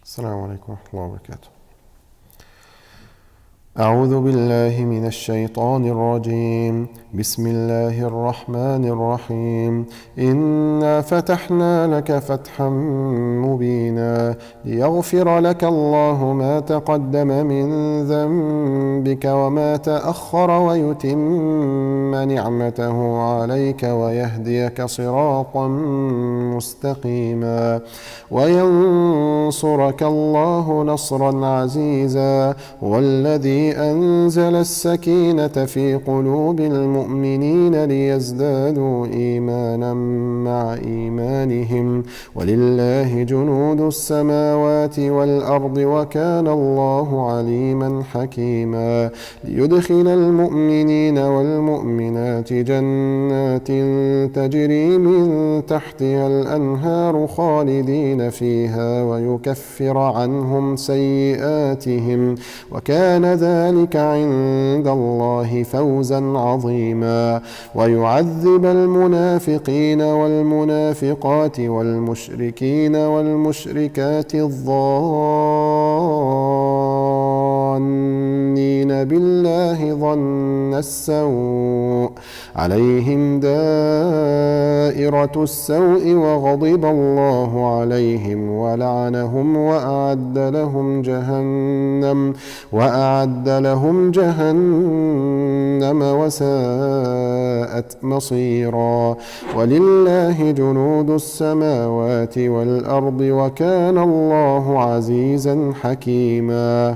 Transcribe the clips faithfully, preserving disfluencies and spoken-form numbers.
السلام عليكم ورحمة الله وبركاته. أعوذ بالله من الشيطان الرجيم. بسم الله الرحمن الرحيم. إنا فتحنا لك فتحا مبينا ليغفر لك الله ما تقدم من ذنبك وما تأخر ويتم نعمته عليك ويهديك صراطا مستقيما وينصرك الله نصرا عزيزا. والذي أنزل السكينة في قلوب المؤمنين ليزدادوا إيمانا مع إيمانهم ولله جنود السماوات والأرض وكان الله عليما حكيما. ليدخل المؤمنين والمؤمنات جنات تجري من تحتها الأنهار خالدين فيها ويكفر عنهم سيئاتهم وكان ذلك عند الله فوزا عظيما. ويعذب المنافقين والمنافقات والمشركين والمشركات الظانين بالله ظن السوء عليهم دائرة السوء وغضب الله عليهم ولعنهم وأعد لهم جهنم وأعد لهم جهنم وساءت مصيرا. ولله جنود السماوات والأرض وكان الله عزيزا حكيما.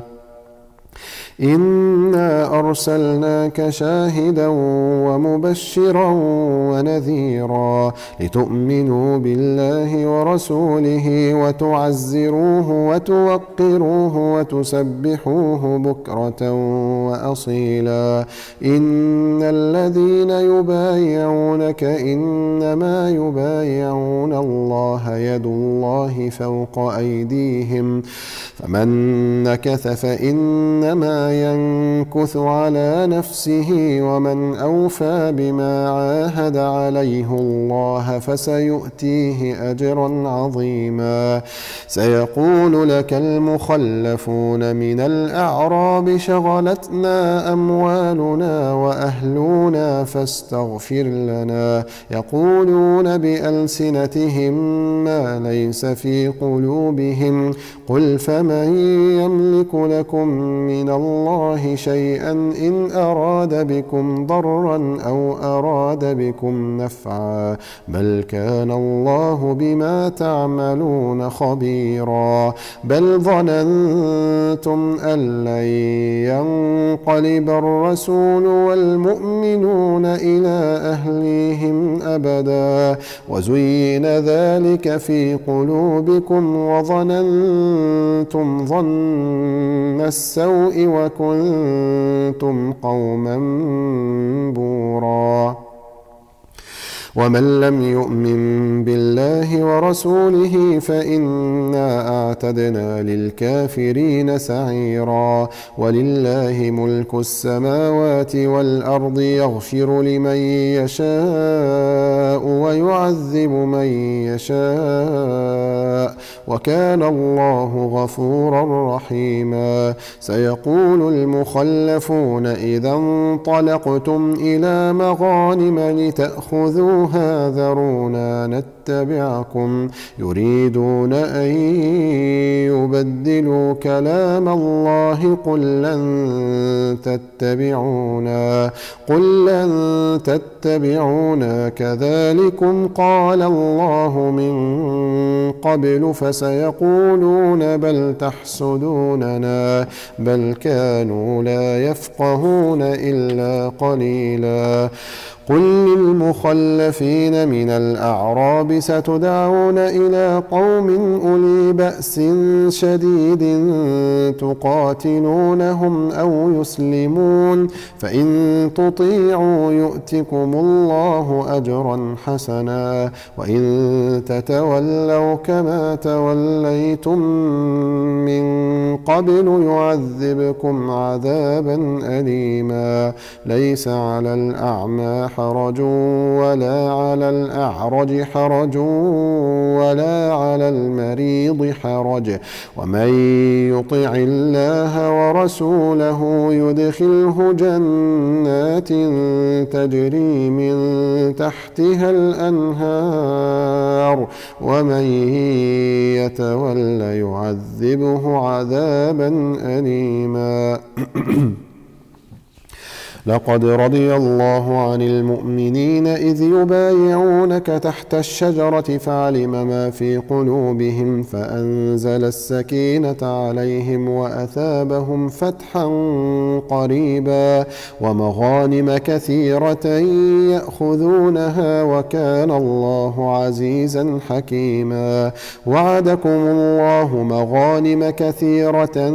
إنا أرسلناك شاهدا ومبشرا ونذيرا لتؤمنوا بالله ورسوله وتعزروه وتوقروه وتسبحوه بكرة وأصيلا. إن الذين يبايعونك إنما يبايعون الله يد الله فوق أيديهم فمن نكث فإنما ينكث على نفسه ومن أوفى بما عاهد عليه الله فسيؤتيه أجرا عظيما. سيقول لك المخلفون من الأعراب شغلتنا أموالنا وأهلنا فاستغفر لنا يقولون بألسنتهم ما ليس في قلوبهم قل فمن يملك لكم من الله شيئا إن أراد بكم ضرا أو أراد بكم نفعا بل كان الله بما تعملون خبيرا. بل ظننتم أن لن ينقلب الرسول والمؤمنون إلى أهليهم أبدا وزين ذلك في قلوبكم وظننتم ظن السوء وكنتم قوما بورا. ومن لم يؤمن بالله ورسوله فإنا أعتدنا للكافرين سعيرا. ولله ملك السماوات والأرض يغفر لمن يشاء ويعذب من يشاء وكان الله غفورا رحيما. سيقول المخلفون إذا انطلقتم إلى مغانم لتأخذوا ذرونا نتبعكم يريدون أن يبدلوا كلام الله قل لن تتبعونا قل لن تتبعونا كذلكم قال الله من قبل فسيقولون بل تحسدوننا بل كانوا لا يفقهون إلا قليلا. قل للمخلفين من الأعراب ستدعون إلى قوم أولي بأس شديد تقاتلونهم أو يسلمون فإن تطيعوا يؤتكم الله أجرا حسنا وإن تتولوا كما توليتم من قبل يعذبكم عذابا أليما. ليس على الأعمى حرج ولا على الأعرج حرج ولا على المريض حرج ومن يطع الله ورسوله يدخله جنات تجري من تحتها الأنهار ومن يتول يعذبه عذابا أليما. لقد رضي الله عن المؤمنين إذ يبايعونك تحت الشجرة فعلم ما في قلوبهم فأنزل السكينة عليهم وأثابهم فتحا قريبا ومغانم كثيرة يأخذونها وكان الله عزيزا حكيما. وعدكم الله مغانم كثيرة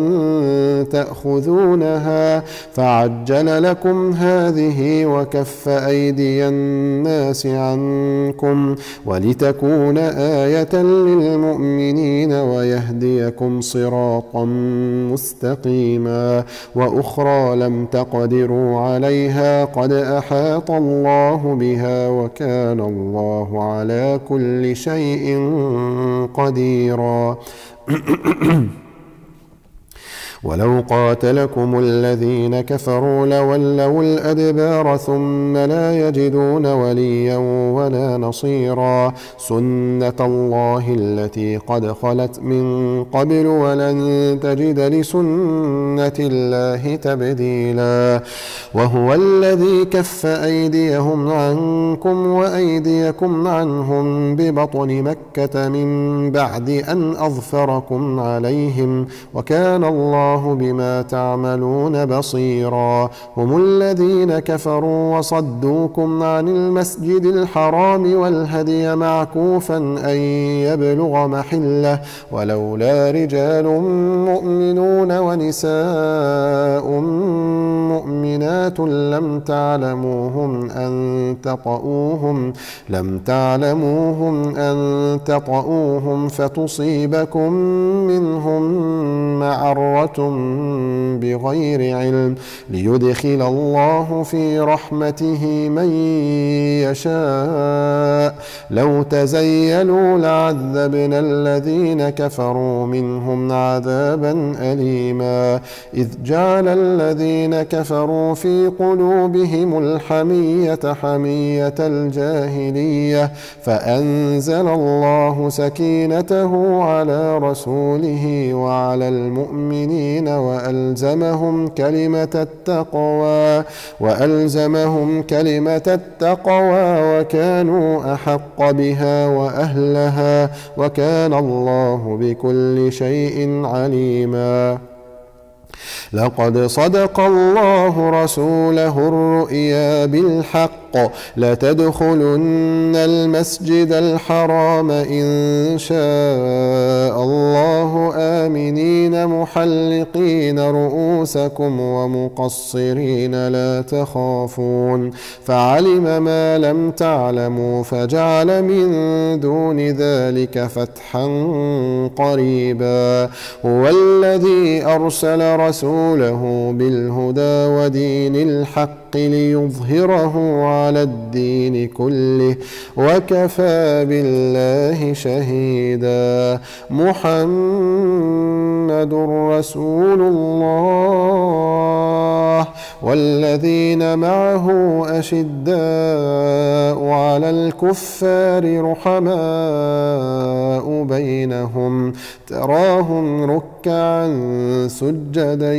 تأخذونها فعجل لكم هذه وكف أيدي الناس عنكم ولتكون آية للمؤمنين ويهديكم صراطا مستقيما. وأخرى لم تقدروا عليها قد أحاط الله بها وكان الله على كل شيء قديرا. ولو قاتلكم الذين كفروا لولوا الأدبار ثم لا يجدون وليا ولا نصيرا. سنة الله التي قد خلت من قبل ولن تجد لسنة الله تبديلا. وهو الذي كف أيديهم عنكم وأيديكم عنهم ببطن مكة من بعد أن أظفركم عليهم وكان الله بما تعملون بصيرا. هم الذين كفروا وصدوكم عن المسجد الحرام والهدي معكوفا أن يبلغ محله ولولا رجال مؤمنون ونساء مؤمنات لم تعلموهم أن تطؤوهم لم تعلموهم أن تطؤوهم فتصيبكم منهم معرة بغير علم ليدخل الله في رحمته من يشاء. لو تزيلوا لعذبنا الذين كفروا منهم عذابا أليما. إذ جعل الذين كفروا في قلوبهم الحمية حمية الجاهلية فأنزل الله سكينته على رسوله وعلى المؤمنين وألزمهم كلمة التقوى وألزمهم كلمة التقوى وكانوا أحق بها وأهلها وكان الله بكل شيء عليما. لقد صدق الله رسوله الرؤيا بالحق لتدخلن المسجد الحرام إن شاء الله آمنين محلقين رؤوسكم ومقصرين لا تخافون فعلم ما لم تعلموا فجعل من دون ذلك فتحا قريبا. هو الذي أرسل رسوله بالهدى ودين الحق ليظهره على الدين كله وكفى بالله شهيدا. محمد رسول الله والذين معه أشداء على الكفار رحماء بينهم تراهم ركعا سجدا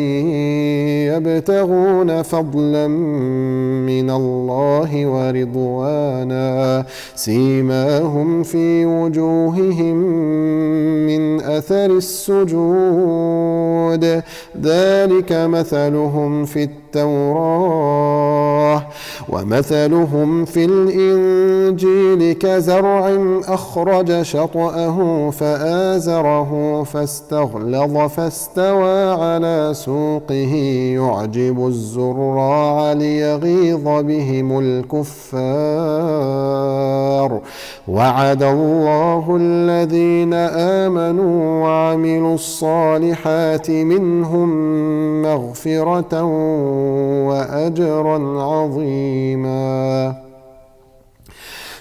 يبتغون فضلا من الله ورضوانا سيماهم في وجوههم من أثر السجود ذلك مثلهم في التوراة ومثلهم في الإنجيل كزرع أخرج شطأه فآزره فاستغلظ فاستوى على سوقه يعجب الزراع ليغيظ بهم الكفار. وعد الله الذين آمنوا وعملوا الصالحات منهم مغفرة وأجرا عظيما.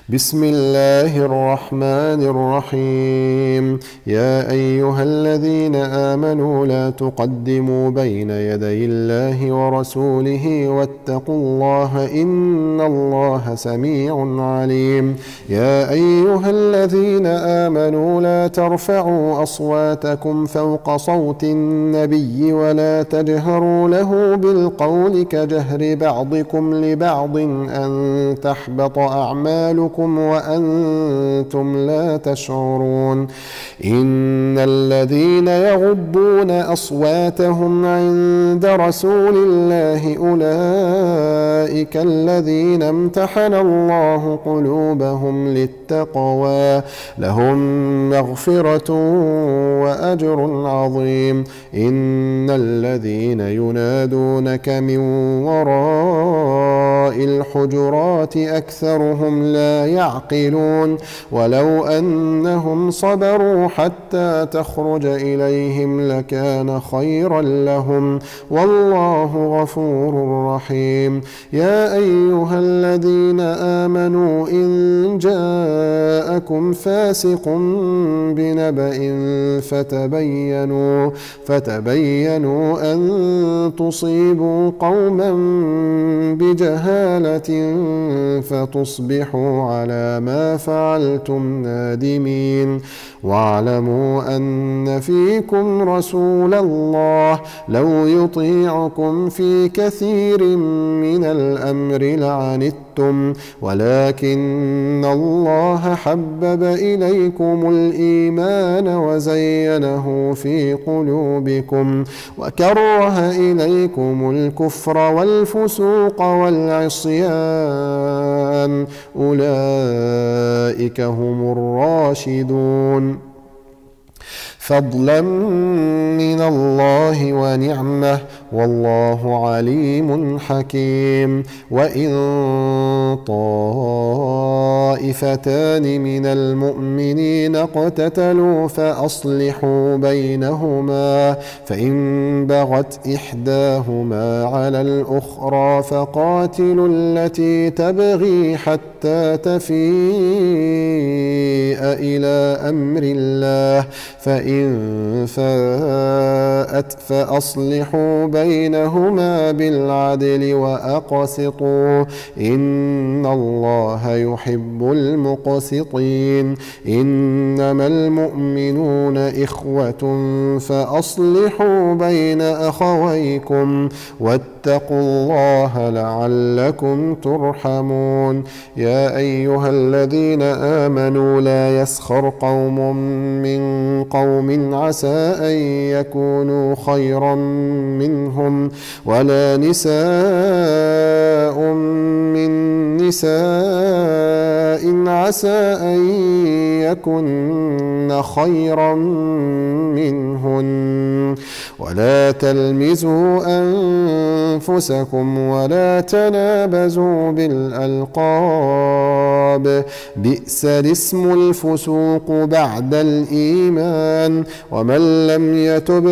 بسم الله الرحمن الرحيم. يا أيها الذين آمنوا لا تقدموا بين يدي الله ورسوله واتقوا الله إن الله سميع عليم. يا أيها الذين آمنوا لا ترفعوا أصواتكم فوق صوت النبي ولا تجهروا له بالقول كجهر بعضكم لبعض أن تحبط أعمالكم وأنتم لا تشعرون. إن الذين يغضون أصواتهم عند رسول الله أولئك الذين امتحن الله قلوبهم للتقوى لهم مغفرة وأجر عظيم. إن الذين ينادونك من وراء الحجرات أكثرهم لا يعقلون. ولو أنهم صبروا حتى تخرج إليهم لكان خيرا لهم والله غفور رحيم. يا أيها الذين آمنوا إن جاءكم فاسق بنبأ فتبينوا فتبينوا أن تصيبوا قوما بجهالة فتصبحوا على ما فعلتم نادمين. واعلموا أن فيكم رسول الله لو يطيعكم في كثير من الأمر لعنتم ولكن الله حبب إليكم الإيمان وزينه في قلوبكم وكره إليكم الكفر والفسوق والعصيان أولئك هم الراشدون. فضلا من الله ونعمة والله عليم حكيم. وإن طائفتان من المؤمنين اقتتلوا فأصلحوا بينهما فإن بغت إحداهما على الأخرى فقاتلوا التي تبغي حتى تفيء إلى أمر الله فإن فاءت فأصلحوا بينهما بالعدل وأقسطوا إن الله يحب المقسطين. إنما المؤمنون إخوة فأصلحوا بين أخويكم واتقوا الله لعلكم ترحمون. يا أيها الذين آمنوا لا يسخر قوم من قوم عسى أن يكونوا خيرا منهم ولا نساء من نساء عسى أن يكن خيرا منهن ولا تلمزوا أنفسكم ولا تنابزوا بالألقاب بئس الاسم الفسوق بعد الإيمان ومن لم يتب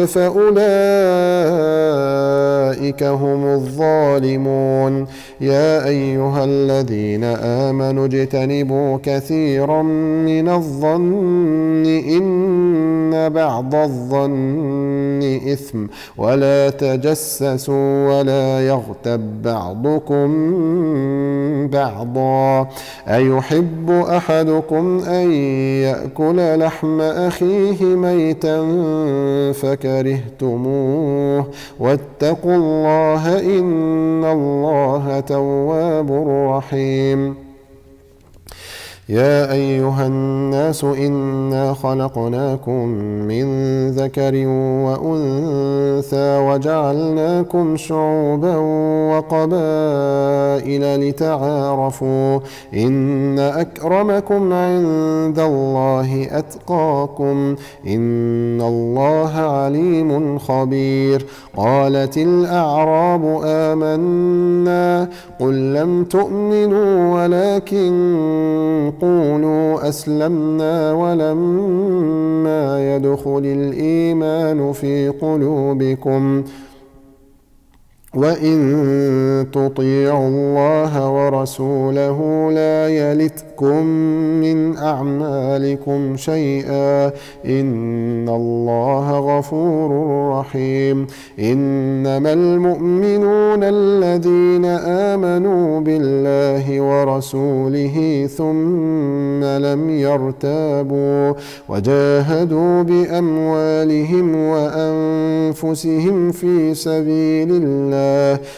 فأولئك هم الظالمون. يا أيها الذين آمنوا اجتنبوا كثيرا من الظن إن بعض الظن إثم ولا تجسسوا ولا يغتب بعضكم بعضا أيحب أحدكم أن يأكل لحم أخيه ميتا فكرهتموه واتقوا الله إن الله تواب رحيم. يا أيها الناس إنا خلقناكم من ذكر وأنثى وجعلناكم شعوبا وقبائل لتعارفوا إن أكرمكم عند الله أتقاكم إن الله عليم خبير. قالت الأعراب آمنا قل لم تؤمنوا ولكن قولوا أسلمنا ولما يدخل الإيمان في قلوبكم وإن تطيعوا الله ورسوله لا يلتكم من أعمالكم شيئا إن الله غفور رحيم إنما المؤمنون الذين آمنوا بالله ورسوله ثم لم يرتابوا وجاهدوا بأموالهم وأنفسهم في سبيل الله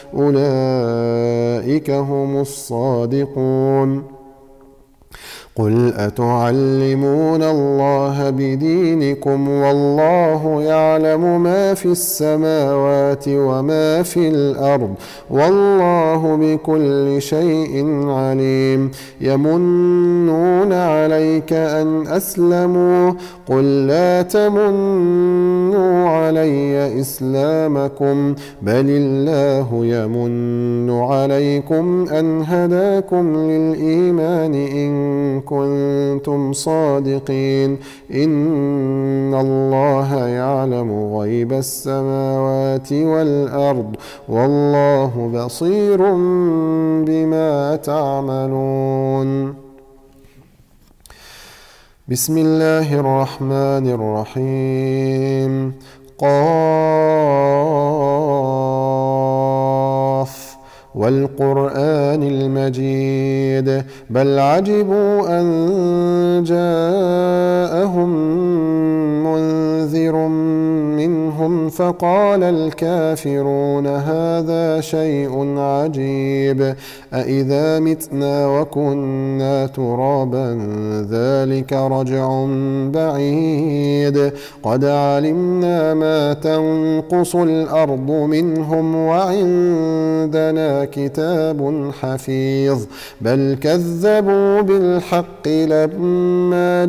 أولئك هم الصادقون قل أتعلمون الله بدينكم والله يعلم ما في السماوات وما في الأرض والله بكل شيء عليم يمنون عليك أن أسلموا قل لا تمنوا علي إسلامكم بل الله يمن عليكم أن هداكم للإيمان إن كنتم صادقين إن الله يعلم غيب السماوات والأرض والله بصير بما تعملون بسم الله الرحمن الرحيم قاف والقرآن المجيد بل عجبوا أن جاءهم منذر منهم فقال الكافرون هذا شيء عجيب أإذا متنا وكنا ترابا ذلك رجع بعيد قد علمنا ما تنقص الأرض منهم وعندنا كتاب حفيظ بل كذبوا بالحق لما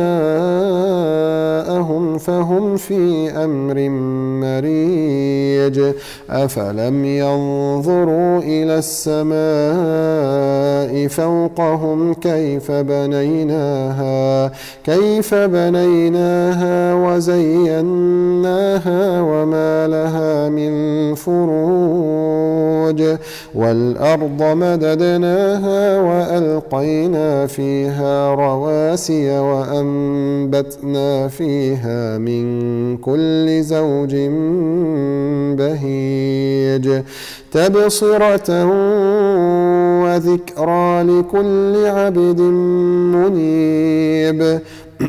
جاءهم فهم في أمر مريج أفلم ينظروا إلى السماء فوقهم كيف بنيناها كيف بنيناها وزيناها وما لها من فروج والأرض مددناها وألقينا فيها رواسي وأنبتنا فيها من كل زوج بهيج تبصرة وذكرى لكل عبد منيب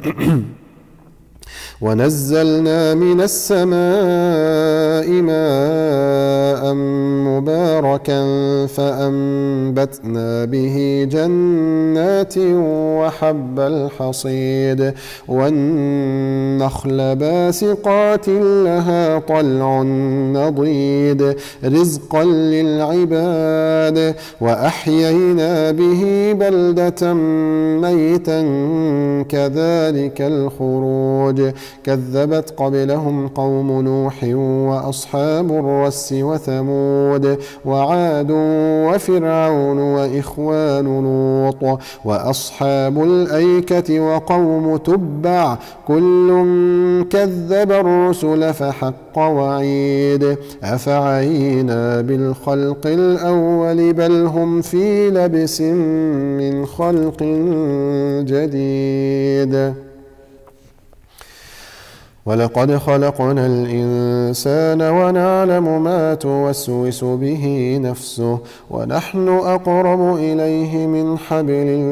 ونزلنا من السماء ماء مباركا فأنبتنا به جنات وحب الحصيد والنخل باسقات لها طلع نضيد رزقا للعباد وأحيينا به بلدة ميتا كذلك الخروج كذبت قبلهم قوم نوح وأصحاب الرس وثمود وعاد وفرعون وإخوان لوط وأصحاب الأيكة وقوم تبع كل كذب الرسل فحق وعيد أفعينا بالخلق الأول بل هم في لبس من خلق جديد ولقد خلقنا الإنسان ونعلم ما توسوس به نفسه ونحن أقرب إليه من حبل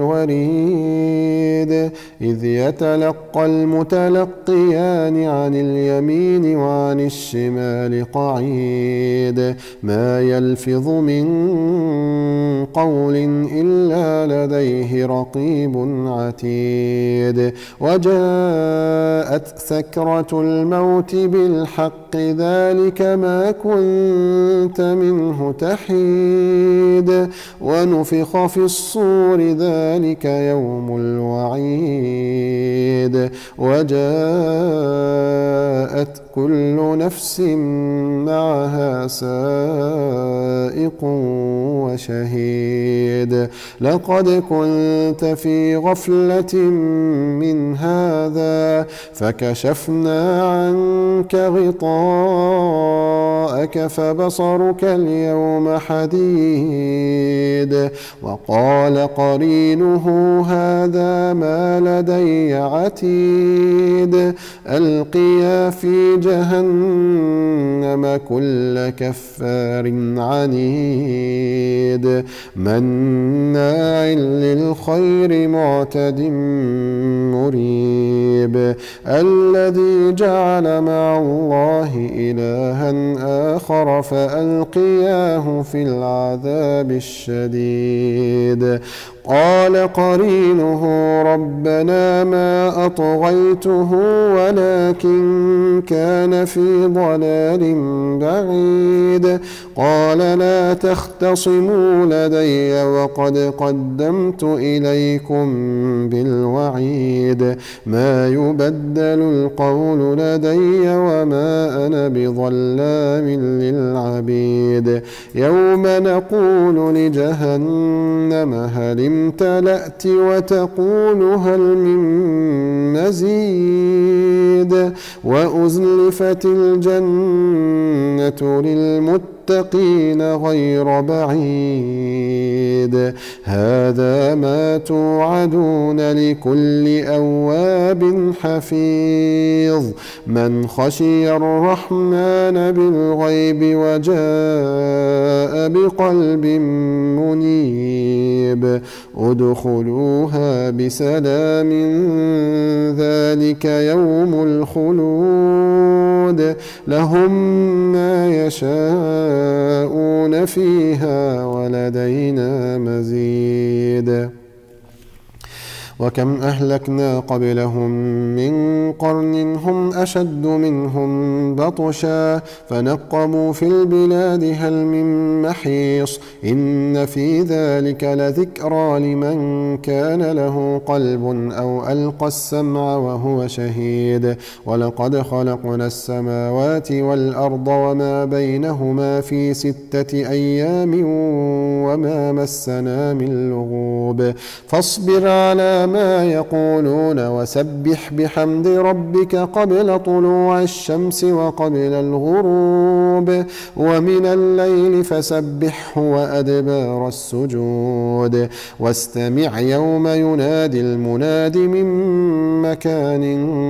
الوريد إذ يتلقى المتلقيان عن اليمين وعن الشمال قعيد ما يلفظ من قول إلا لديه رقيب عتيد وجاءت سكرة الموت بالحق ذلك ما كنت منه تحيد ونفخ في الصور ذلك يوم الوعيد وجاءت كل نفس معها سائق وشهيد لقد كنت في غفلة من هذا فكشفنا عنك غطاءك فبصرك اليوم حديد وقال قرينه هذا ما لدي عتيد ألقيا في جهنم كل كفار عنيد مناع للخير معتد مريب الذي جعل مع الله إلها آخر فألقياه في العذاب الشديد قال قرينه ربنا ما أطغيته ولكن كان في ضلال بعيد قال لا تختصموا لدي وقد قدمت إليكم بالوعيد ما يبدل القول لدي وما أنا بظلام للعبيد يوم نقول لجهنم هل امتلأت وتقول هل من مزيد وأزلفت الجنة للمتقين غير بعيد هذا ما توعدون لكل أواب حفيظ من خشي الرحمن بالغيب وجاء بقلب منيب ادخلوها بسلام ذلك يوم الخلود لهم ما يشاءون فيها ولدينا مزيد وكم أهلكنا قبلهم من قرن هم أشد منهم بطشا فنقبوا في البلاد هل من محيص إن في ذلك لذكرى لمن كان له قلب أو ألقى السمع وهو شهيد ولقد خلقنا السماوات والأرض وما بينهما في ستة أيام وما مسنا من لغوب فاصبر على ما يقولون وسبح بحمد ربك قبل طلوع الشمس وقبل الغروب ومن الليل فسبحه وأدبار السجود واستمع يوم ينادي المناد من مكان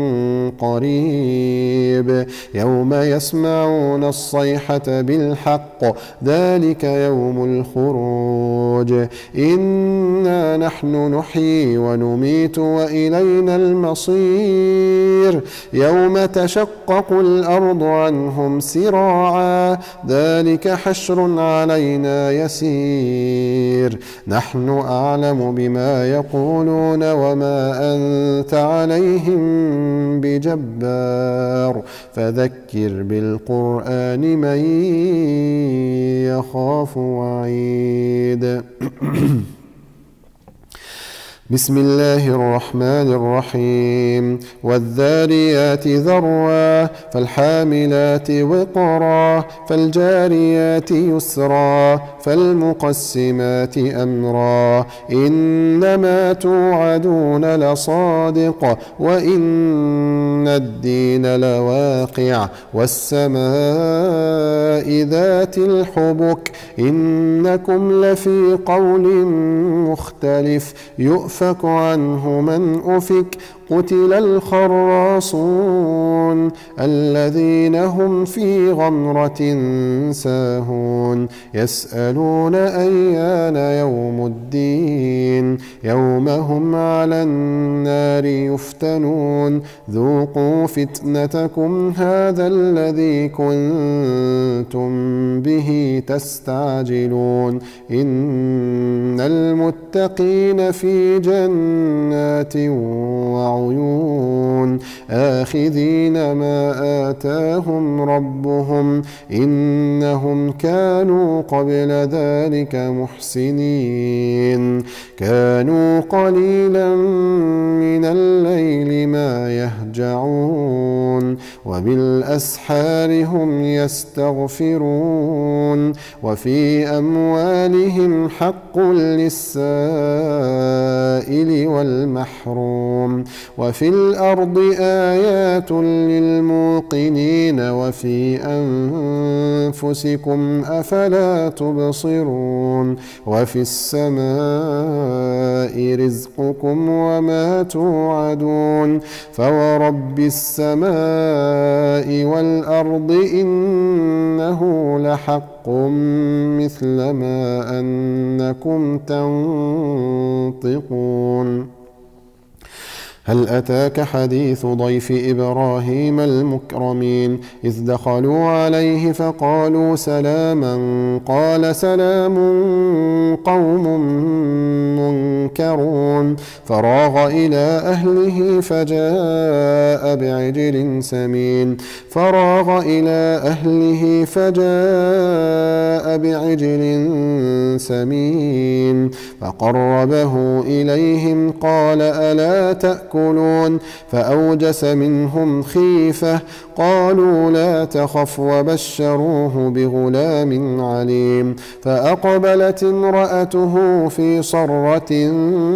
قريب يوم يسمعون الصيحة بالحق ذلك يوم الخروج إنا نحن نحيي ونميت نميت وإلينا المصير يوم تشقق الأرض عنهم سراعا ذلك حشر علينا يسير نحن أعلم بما يقولون وما أنت عليهم بجبار فذكر بالقرآن من يخاف وعيد بسم الله الرحمن الرحيم والذاريات ذروا فالحاملات وقرا فالجاريات يسرا فالمقسمات أمرا إنما توعدون لصادق وإن الدين لواقع والسماء ذات الحبك إنكم لفي قول مختلف يؤفك يؤفك عنه من أفك قتل الخراصون الذين هم في غمرة ساهون يسألون أيان يوم الدين يوم هم على النار يفتنون ذوقوا فتنتكم هذا الذي كنتم به تستعجلون إن المتقين في جنات وعيون آخذين ما آتاهم ربهم إنهم كانوا قبل ذلك محسنين كانوا قليلا من الليل ما يهجعون يعبدون وبالأسحار هم يستغفرون وفي أموالهم حق للسائل والمحروم وفي الأرض آيات للموقنين وفي أنفسكم أفلا تبصرون وفي السماء رزقكم وما توعدون فورب السماء والأرض إنه لحق مثل ما أنكم تنطقون. هل أتاك حديث ضيف إبراهيم المكرمين إذ دخلوا عليه فقالوا سلاما قال سلام قوم منكرون فراغ إلى أهله فجاء بعجل سمين فراغ إلى أهله فجاء بعجل سمين فقربه إليهم قال ألا تأكلون فأوجس منهم خيفة قالوا لا تخف وبشروه بغلام عليم فأقبلت امرأته في صرة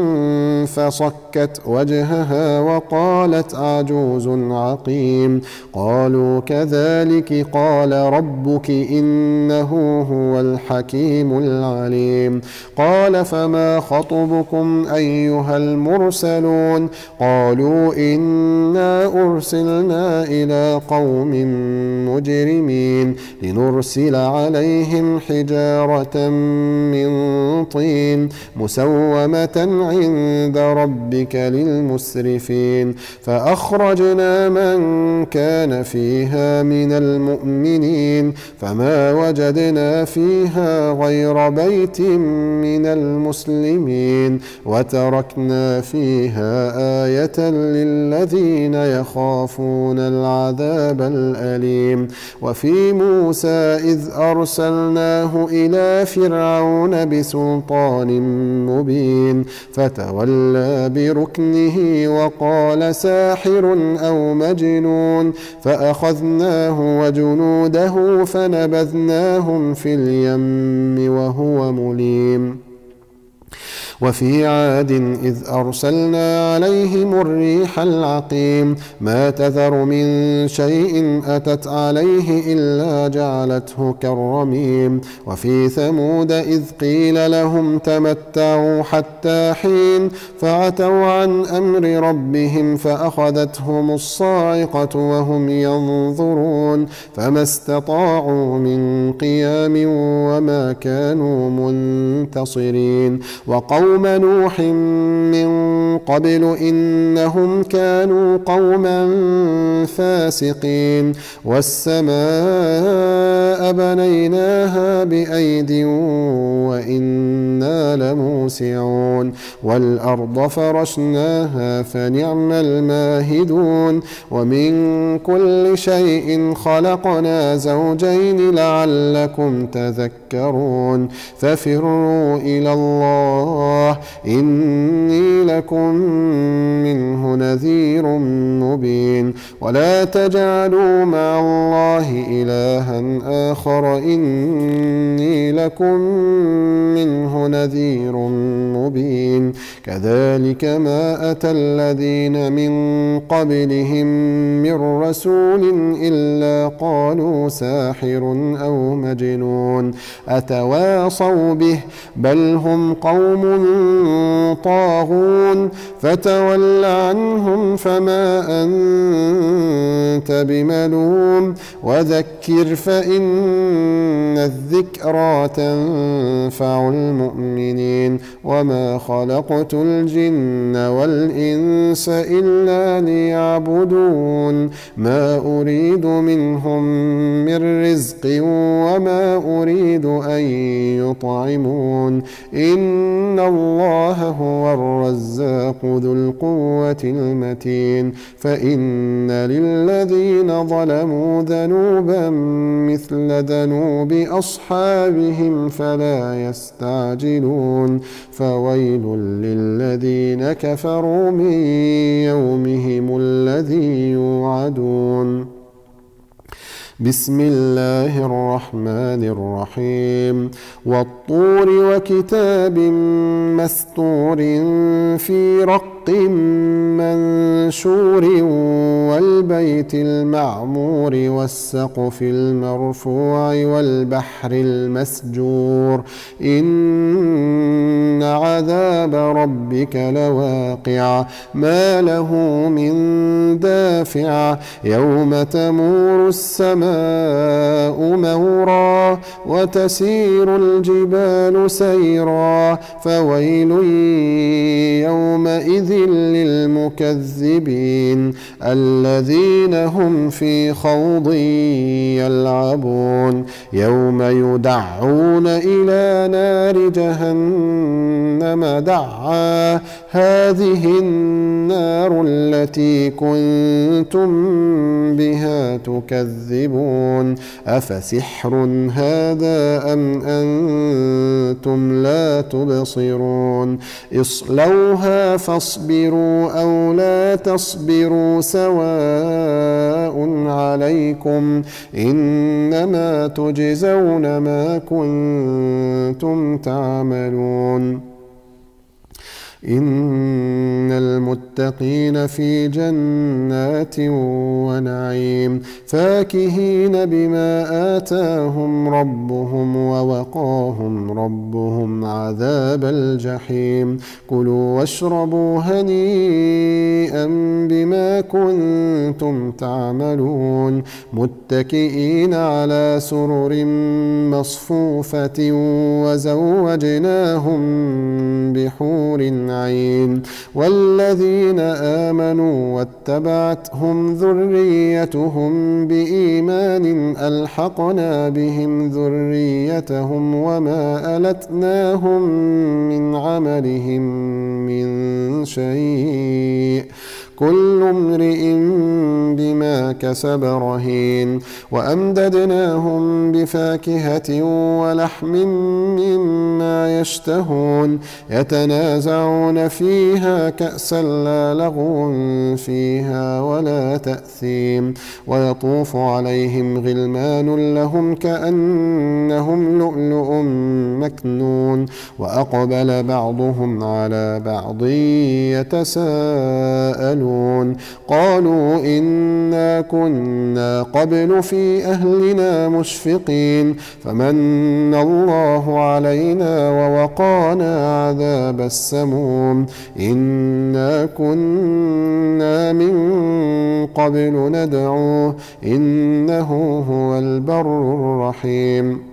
فصكت وجهها وقالت عجوز عقيم قالوا كذلك قال ربك إنه هو الحكيم العليم قال فما خطبكم أيها المرسلون قالوا إنا أرسلنا إلى قوم مجرمين لنرسل عليهم حجارة من طين مسومة عند ربك للمسرفين فأخرجنا من كان فيها من المؤمنين فما وجدنا فيها غير بيت من المسلمين وتركنا فيها آية للذين يخافون العذاب الأليم وفي موسى إذ أرسلناه إلى فرعون بسلطان مبين فتولى بركنه وقال ساحر أو مجنون فأخذناه وجنوده فنبذناهم في اليم وهو مليم وفي عاد إذ أرسلنا عليهم الريح العقيم ما تذر من شيء أتت عليه إلا جعلته كالرميم وفي ثمود إذ قيل لهم تمتعوا حتى حين فعتوا عن أمر ربهم فأخذتهم الصاعقة وهم ينظرون فما استطاعوا من قيام وما كانوا منتصرين وقوم قوم نوح من قبل إنهم كانوا قوما فاسقين والسماء بنيناها بأيد وإنا لموسعون والأرض فرشناها فنعم الماهدون ومن كل شيء خلقنا زوجين لعلكم تذكرون ففروا إلى الله إني لكم منه نذير مبين ولا تجعلوا مع الله إلها آخر إني لكم منه نذير مبين كذلك ما أتى الذين من قبلهم من رسول إلا قالوا ساحر أو مجنون أتواصوا به بل هم قوم طاغون فتول عنهم فما أنت بملوم وذكر فإن الذكرى تنفع المؤمنين وما خلقت الجن والإنس إلا ليعبدون ما أريد منهم من رزق وما أريد أن يطعمون إن الله هو الرزاق ذو القوة المتين فإن للذين ظلموا ذنوبا مثل ذنوب أصحابهم فلا يستعجلون يعملون فويل للذين كفروا من يومهم الذي يوعدون. بسم الله الرحمن الرحيم والطور وكتاب مسطور في رق منشور والبيت المعمور والسقف المرفوع والبحر المسجور إن عذاب ربك لواقع ما له من دافع يوم تمور السماء مورا وتسير الجبال سيرا فويل يومئذ للمكذبين الذين هم في خوض يلعبون يوم يدعون إلى نار جهنم دعا هذه النار التي كنتم بها تكذبون أفسحر هذا أم أنتم لا تبصرون اصلوها فاصبروا أو لا تصبروا سواء عليكم إنما تجزون ما كنتم تعملون. إن المتقين في جنات ونعيم فاكهين بما آتاهم ربهم ووقاهم ربهم عذاب الجحيم كلوا واشربوا هنيئا بما كنتم تعملون متكئين على سرر مصفوفة وزوجناهم بحور عين والذين آمنوا واتبعتهم ذريتهم بإيمان ألحقنا بهم ذريتهم وما ألتناهم من عملهم من شيء كل امرئ بما كسب رهين وأمددناهم بفاكهة ولحم مما يشتهون يتنازعون فيها كأسا لا لغو فيها ولا تأثيم ويطوف عليهم غلمان لهم كأنهم لؤلؤ مكنون وأقبل بعضهم على بعض يتساءلون قالوا إنا كنا قبل في أهلنا مشفقين فمن الله علينا ووقانا عذاب السموم إنا كنا من قبل ندعوه إنه هو البر الرحيم.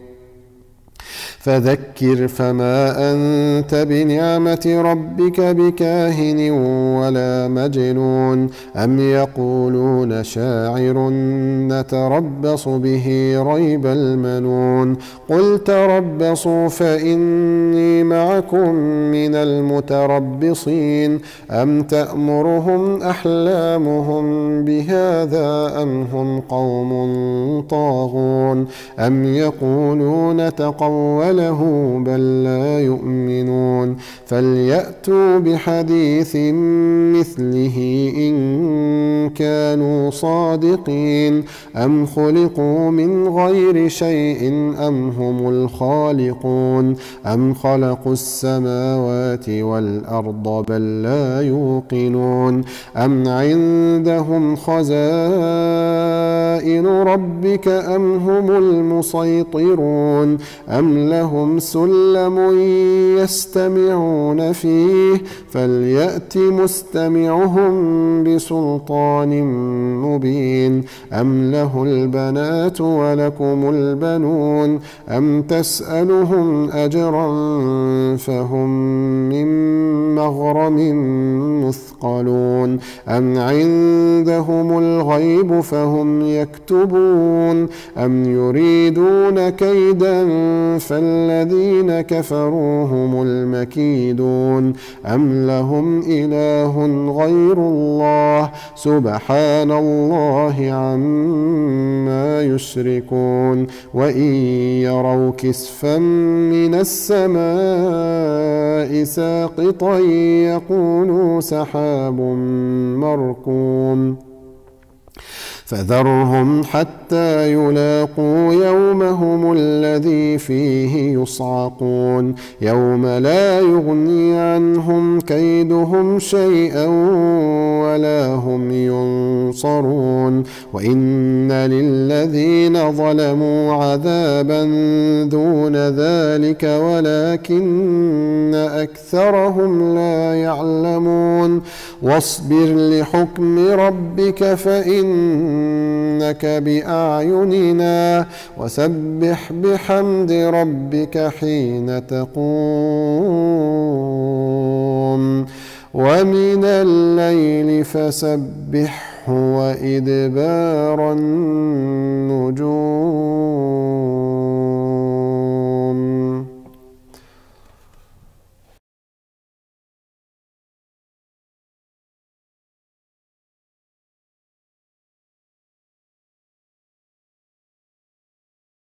فذكر فما أنت بنعمة ربك بكاهن ولا مجنون أم يقولون شاعر نتربص به ريب المنون قل تربصوا فإني معكم من المتربصين أم تأمرهم أحلامهم بهذا أم هم قوم طاغون أم يقولون تقول له بل لا يؤمنون فليأتوا بحديث مثله إن كانوا صادقين أم خلقوا من غير شيء أم هم الخالقون أم خلقوا السماوات والأرض بل لا يوقنون أم عندهم خزائن ربك أم هم المسيطرون أم لهم سلم يستمعون فيه فليأت مستمعهم بسلطان مبين أم له البنات ولكم البنون أم تسألهم أجرا فهم من مغرم مثقلون أم عندهم الغيب فهم يكتبون أم يريدون كيدا فالذين كفروا هم المكيدون أم لهم إله غير الله سبحان الله عما يشركون وإن يروا كسفا من السماء ساقطا يقولوا سحاب مركوم فذرهم حتى يلاقوا يومهم الذي فيه يصعقون يوم لا يغني عنهم كيدهم شيئا ولا هم ينصرون وإن للذين ظلموا عذابا دون ذلك ولكن أكثرهم لا يعلمون واصبر لحكم ربك فإنك بأعيننا وسبح بحمد ربك حين تقوم ومن الليل فسبحه وإدبار النجوم.